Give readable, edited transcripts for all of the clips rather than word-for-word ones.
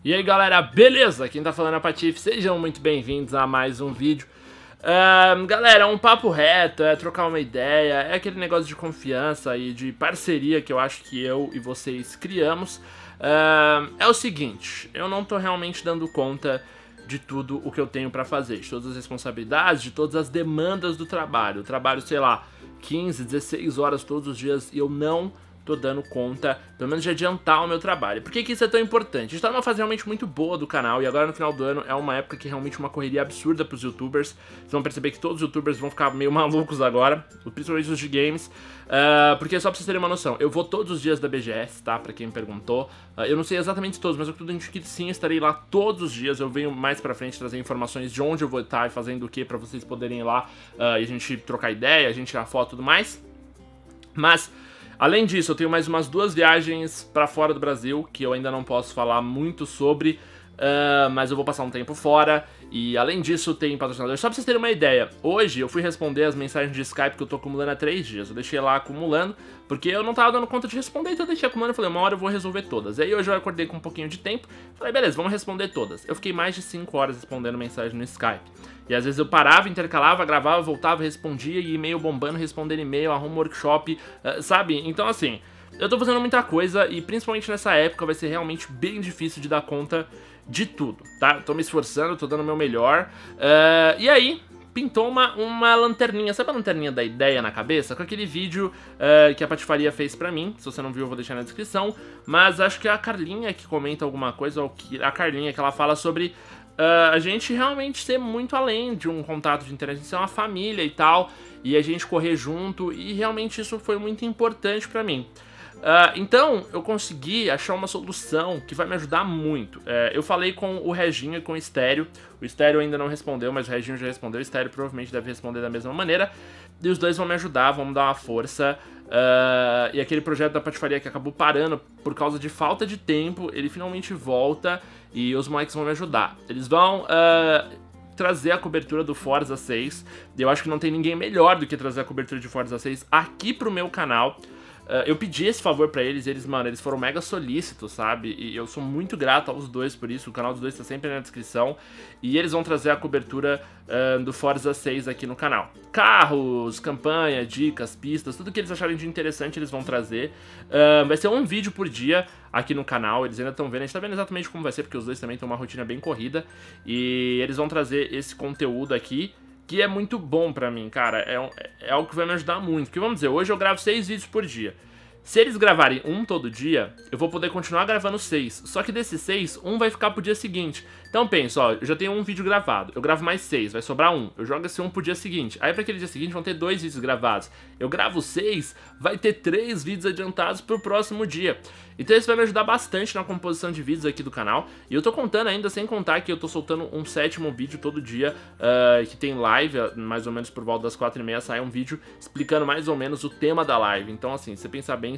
E aí galera, beleza? Quem tá falando é a Patife, sejam muito bem-vindos a mais um vídeo. Galera, é um papo reto, é trocar uma ideia, é aquele negócio de confiança e de parceria que eu acho que eu e vocês criamos. É o seguinte, eu não tô realmente dando conta de tudo o que eu tenho pra fazer, de todas as responsabilidades, de todas as demandas do trabalho. Eu trabalho, sei lá, 15, 16 horas todos os dias e eu não tô dando conta, pelo menos de adiantar o meu trabalho. Por que que isso é tão importante? A gente tá numa fase realmente muito boa do canal e agora no final do ano é uma época que é realmente uma correria absurda pros youtubers. Vocês vão perceber que todos os youtubers vão ficar meio malucos agora, principalmente os de games, porque só pra vocês terem uma noção, eu vou todos os dias da BGS, tá? Pra quem me perguntou. Eu não sei exatamente todos, mas eu tudo indico que sim, estarei lá todos os dias. Eu venho mais pra frente trazer informações de onde eu vou estar e fazendo o que pra vocês poderem ir lá e a gente trocar ideia, a gente tirar foto e tudo mais. Mas além disso, eu tenho mais umas 2 viagens pra fora do Brasil, que eu ainda não posso falar muito sobre, mas eu vou passar um tempo fora. E além disso, tem patrocinador. Só pra vocês terem uma ideia, hoje eu fui responder as mensagens de Skype que eu tô acumulando há 3 dias. Eu deixei lá acumulando, porque eu não tava dando conta de responder, então eu deixei acumulando e falei, uma hora eu vou resolver todas. Aí hoje eu acordei com um pouquinho de tempo, falei, beleza, vamos responder todas. Eu fiquei mais de 5 horas respondendo mensagem no Skype. E às vezes eu parava, intercalava, gravava, voltava, respondia, e e-mail bombando, respondendo e-mail, arrumo workshop, sabe? Então assim, eu tô fazendo muita coisa e principalmente nessa época vai ser realmente bem difícil de dar conta de tudo, tá? Eu tô me esforçando, tô dando o meu melhor, e aí pintou uma lanterninha, sabe a lanterninha da ideia na cabeça? Com aquele vídeo que a Patifaria fez pra mim, se você não viu eu vou deixar na descrição, mas acho que é a Carlinha que comenta alguma coisa, ou a Carlinha que ela fala sobre a gente realmente ser muito além de um contato de internet, ser uma família e tal, e a gente correr junto, e realmente isso foi muito importante pra mim. Então, eu consegui achar uma solução que vai me ajudar muito. Eu falei com o Reginho e com o Estéreo. O Estéreo ainda não respondeu, mas o Reginho já respondeu. O Estéreo provavelmente deve responder da mesma maneira. E os dois vão me ajudar, vão me dar uma força. E aquele projeto da Patifaria que acabou parando por causa de falta de tempo, ele finalmente volta e os moleques vão me ajudar. Eles vão trazer a cobertura do Forza 6. E eu acho que não tem ninguém melhor do que trazer a cobertura de Forza 6 aqui pro meu canal. Eu pedi esse favor pra eles, mano, eles foram mega solícitos, sabe? E eu sou muito grato aos dois por isso, o canal dos dois tá sempre na descrição. E eles vão trazer a cobertura do Forza 6 aqui no canal. Carros, campanha, dicas, pistas, tudo que eles acharem de interessante eles vão trazer. Vai ser um vídeo por dia aqui no canal, eles ainda estão vendo, a gente tá vendo exatamente como vai ser, porque os dois também têm uma rotina bem corrida. E eles vão trazer esse conteúdo aqui, que é muito bom pra mim, cara, é algo que vai me ajudar muito. Porque vamos dizer, hoje eu gravo 6 vídeos por dia. Se eles gravarem um todo dia, eu vou poder continuar gravando 6. Só que desses 6, um vai ficar pro dia seguinte. Então pensa, ó, eu já tenho um vídeo gravado, eu gravo mais 6, vai sobrar um. Eu jogo esse um pro dia seguinte. Aí pra aquele dia seguinte vão ter 2 vídeos gravados. Eu gravo 6, vai ter 3 vídeos adiantados pro próximo dia. Então isso vai me ajudar bastante na composição de vídeos aqui do canal. E eu tô contando ainda, sem contar que eu tô soltando um 7º vídeo todo dia, que tem live, mais ou menos por volta das 4h30 sai um vídeo explicando mais ou menos o tema da live. Então assim, se você pensar bem,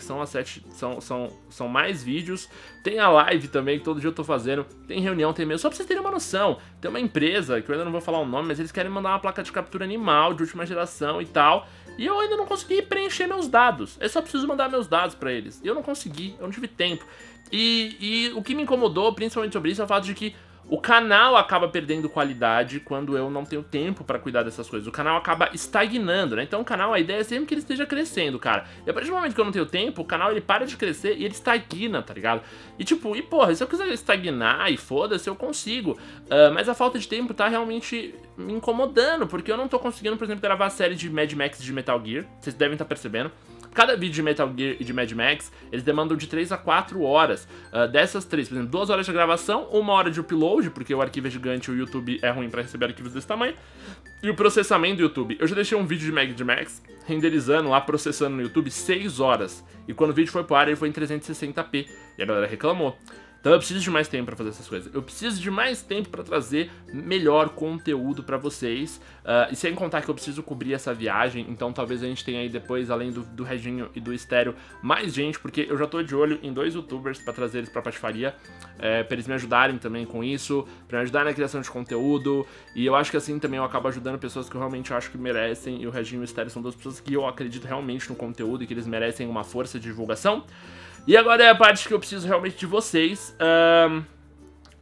são mais vídeos. Tem a live também, que todo dia eu tô fazendo. Tem reunião, tem e-mail, só pra vocês terem uma noção. Tem uma empresa, que eu ainda não vou falar o nome, mas eles querem mandar uma placa de captura animal de última geração e tal. E eu ainda não consegui preencher meus dados. Eu só preciso mandar meus dados pra eles. E eu não consegui, eu não tive tempo. E o que me incomodou, principalmente sobre isso, é o fato de que o canal acaba perdendo qualidade quando eu não tenho tempo pra cuidar dessas coisas. O canal acaba estagnando, né? Então o canal, a ideia é sempre que ele esteja crescendo, cara. E a partir do momento que eu não tenho tempo, o canal ele para de crescer e ele estagna, tá ligado? E tipo, porra, se eu quiser estagnar e foda-se, eu consigo. Mas a falta de tempo tá realmente me incomodando, porque eu não tô conseguindo, por exemplo, gravar a série de Mad Max e de Metal Gear. Vocês devem estar percebendo. Cada vídeo de Metal Gear e de Mad Max, eles demandam de 3 a 4 horas. Dessas 3, por exemplo, 2 horas de gravação, 1 hora de upload, porque o arquivo é gigante e o YouTube é ruim pra receber arquivos desse tamanho. E o processamento do YouTube. Eu já deixei um vídeo de Mad Max renderizando lá, processando no YouTube 6 horas. E quando o vídeo foi pro ar, ele foi em 360p. E a galera reclamou. Então eu preciso de mais tempo pra fazer essas coisas. Eu preciso de mais tempo pra trazer melhor conteúdo pra vocês. E sem contar que eu preciso cobrir essa viagem. Então talvez a gente tenha aí depois, além do Reginho e do Estéreo, mais gente. Porque eu já tô de olho em 2 youtubers pra trazer eles pra Patifaria. Pra eles me ajudarem também com isso. Pra me ajudar na criação de conteúdo. E eu acho que assim também eu acabo ajudando pessoas que eu realmente acho que merecem. E o Reginho e o Estéreo são 2 pessoas que eu acredito realmente no conteúdo. E que eles merecem uma força de divulgação. E agora é a parte que eu preciso realmente de vocês.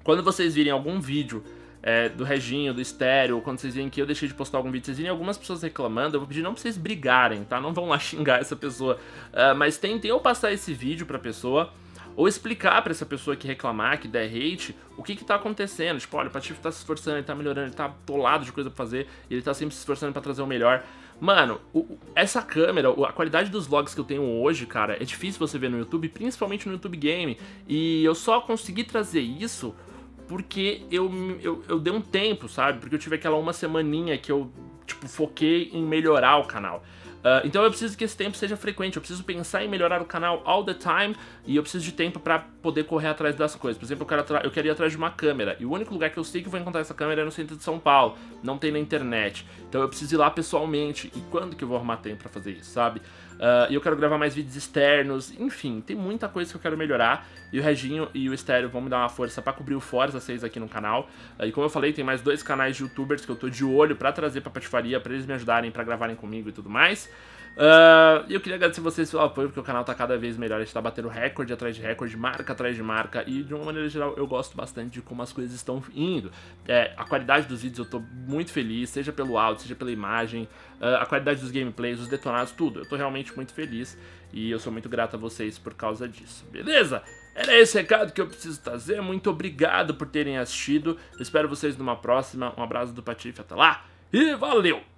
Quando vocês virem algum vídeo do Reginho, do Estéreo, ou quando vocês virem que eu deixei de postar algum vídeo, vocês virem algumas pessoas reclamando, eu vou pedir não pra vocês brigarem, tá? Não vão lá xingar essa pessoa, mas tentem ou passar esse vídeo pra pessoa, ou explicar pra essa pessoa que reclamar, que der hate, o que tá acontecendo. Tipo, olha, o Patife tá se esforçando, ele tá melhorando, ele tá atolado de coisa pra fazer, e ele tá sempre se esforçando pra trazer o melhor. Mano, essa câmera, a qualidade dos vlogs que eu tenho hoje, cara, é difícil você ver no YouTube, principalmente no YouTube Game. E eu só consegui trazer isso porque eu dei um tempo, sabe? Porque eu tive aquela uma semaninha que eu, tipo, foquei em melhorar o canal. Então eu preciso que esse tempo seja frequente, eu preciso pensar em melhorar o canal all the time, e eu preciso de tempo pra poder correr atrás das coisas. Por exemplo, eu quero ir atrás de uma câmera, e o único lugar que eu sei que eu vou encontrar essa câmera é no centro de São Paulo, não tem na internet. Então eu preciso ir lá pessoalmente, e quando que eu vou arrumar tempo pra fazer isso, sabe? E eu quero gravar mais vídeos externos, enfim, tem muita coisa que eu quero melhorar, e o Reginho e o Estéreo vão me dar uma força pra cobrir o Forza 6 aqui no canal. E como eu falei, tem mais 2 canais de youtubers que eu tô de olho pra trazer pra Patifaria, pra eles me ajudarem, pra gravarem comigo e tudo mais. E eu queria agradecer vocês pelo apoio, porque o canal tá cada vez melhor, a gente tá batendo recorde atrás de recorde, marca atrás de marca, e de uma maneira geral eu gosto bastante de como as coisas estão indo. A qualidade dos vídeos eu tô muito feliz, seja pelo áudio, seja pela imagem, a qualidade dos gameplays, os detonados, tudo. Eu tô realmente muito feliz e eu sou muito grato a vocês por causa disso, beleza? Era esse recado que eu preciso trazer, muito obrigado por terem assistido, eu espero vocês numa próxima, um abraço do Patife, até lá, e valeu!